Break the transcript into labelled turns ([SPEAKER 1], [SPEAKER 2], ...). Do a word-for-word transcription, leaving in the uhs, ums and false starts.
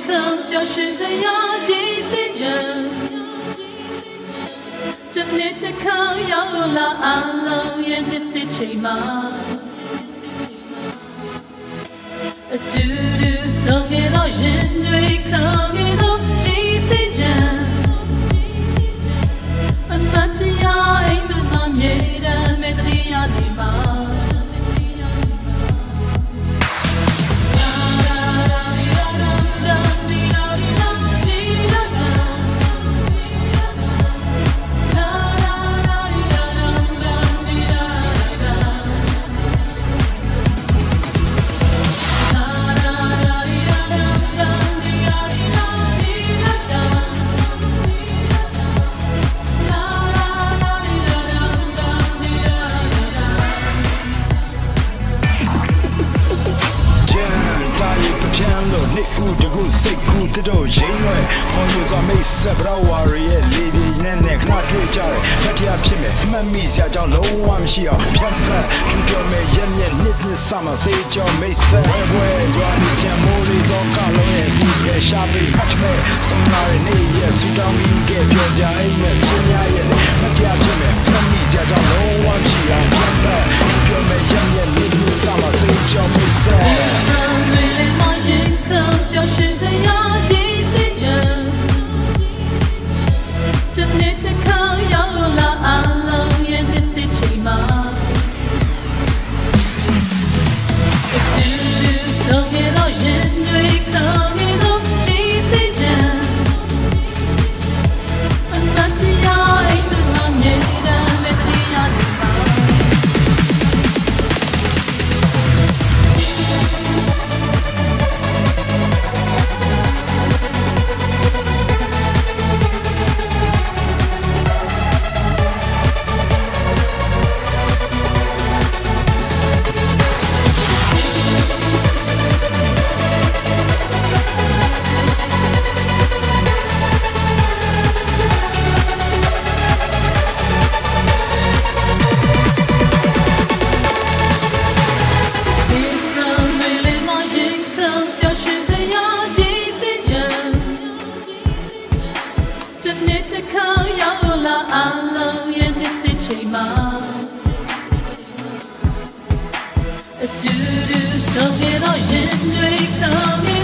[SPEAKER 1] 刻表现在要记定着，这年这刻要路拉阿老远的的起码，嘟嘟送给老人对抗给都记定着，那这样爱们妈耶的没得的呀你妈。
[SPEAKER 2] စိတ်ကူးတတော်ရင်းရွယ်ဟောမျိုးစွာမိတ်ဆက်ဘရဝါရီရဲ့လေဒီနဲ့နဲ့ခဏတွေ့ကြတယ်ဖတ်တရားဖြစ်မယ်မှတ်မိစရာကြောင့်လုံးဝမရှိအောင်ဖြတ်ဖက်ကျူပြောမယ်ရက်ရက်နှစ်နှစ်စမစေးကြောင့်မိတ်ဆက်ဝဲရွာနေချင်မိုးလေးတော့ကလုံးရဲ့ဒီရဲ့ရှာပြီးဖတ်မယ်စမလာရဲ့နေရဲ့စူတောင်းပြီးကပြောကြအိမ်နဲ့ချင်းများရဲ့ဖတ်တရားဖြစ်မယ်မှတ်မိစရာကြောင့်လုံးဝမရှိအောင်ဖြတ်ဖက်ကျူပြောမယ်ရက်ရက်နှစ်နှစ်စမစေးကြောင့်မိတ်ဆက်
[SPEAKER 1] 表现在要记定着，这年这刻要路拉阿老远的的起码，嘟嘟送给老人对抗给都记定着，那这样爱的妈耶的没得的呀你妈。嘟嘟送给老人对抗。